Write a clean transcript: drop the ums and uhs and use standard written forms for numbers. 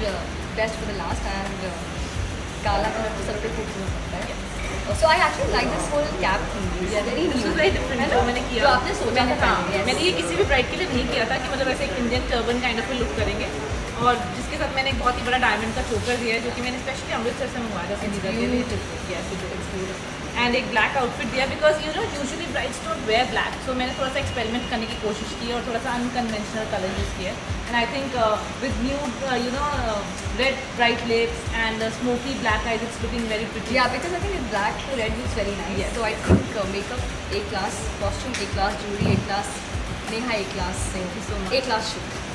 best for the last, and काला colour तो सब पे खूबसूरत लगता है. So I actually like this whole cap thing. Yeah, very new. This was very different जो मैंने किया. जो आपने सोचा था. मैंने ये किसी भी ब्राइड के लिए नहीं किया था कि मतलब ऐसे एक Indian turban kind of look करेंगे, और जिसके साथ मैंने एक बहुत ही बड़ा डायमंड का चोकर दिया है जो कि मैंने स्पेशली अमृतसर से मंगवाया था संगीता के लिए. एंड एक ब्लैक आउटफिट दिया because you know usually brides don't wear black, so मैंने थोड़ा सा एक्सपेरिमेंट करने की कोशिश की और थोड़ा सा अनकन्वेंशनल कलर यूज़ किया. And I think with new you know red bright lips and smoky black eyes it's looking very pretty. Yeah, because I think it's black to red looks very nice. Yeah. So I think makeup A class, costume A class, jewelry A class, Neha A class. Thank you so much. A class shoot.